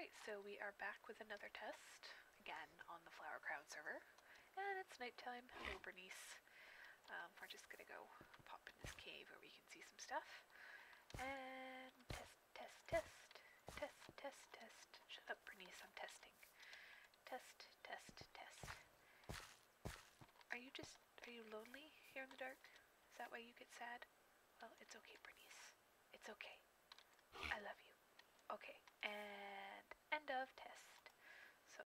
Alright, so we are back with another test, again on the Flower Crown server, and it's nighttime. Hello, Bernice. We're just gonna go pop in this cave where we can see some stuff, and test. Shut up, Bernice, I'm testing. Test. Are you lonely here in the dark? Is that why you get sad? Well, it's okay, Bernice. It's okay. I love you. Okay, and end of test.